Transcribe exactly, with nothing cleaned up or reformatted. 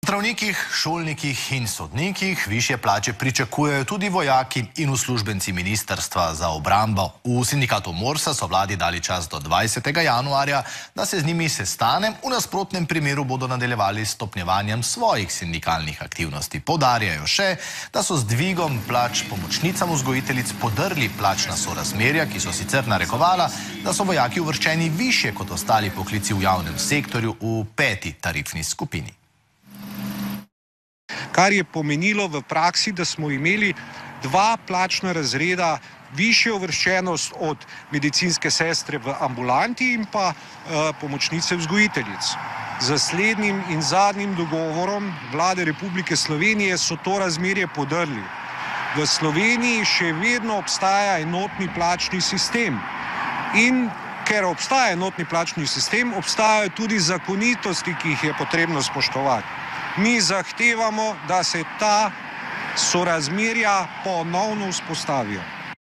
Zdravnikih, šolnikih in sodnikih višje plače pričakujejo tudi vojaki in uslužbenci Ministrstva za obrambo. V sindikatu Morsa so vladi dali čas do dvajsetega januarja, da se z njimi sestane. V nasprotnem primeru bodo nadaljevali s stopnjevanjem svojih sindikalnih aktivnosti. Poudarjajo še, da so z dvigom plač pomočnicam vzgojiteljic podrli plačna sorazmerja, ki so sicer narekovala, da so vojaki uvrščeni višje kot ostali poklici v javnem sektorju v peti tarifni skupini. Kar je pomenilo v praksi, da smo imeli dva plačna razreda višjo uvrščenost od medicinske sestre v ambulanti in pa eh, pomočnice vzgojiteljic. Z slednjim in zadnjim dogovorom Vlade Republike Slovenije so to razmerje podrli. V Sloveniji še vedno obstaja enotni plačni sistem in ker obstaja enotni plačni sistem, obstajajo tudi zakonitosti, ki jih je potrebno spoštovati. Mi zahtevamo, da se ta sorazmerja ponovno vzpostavijo.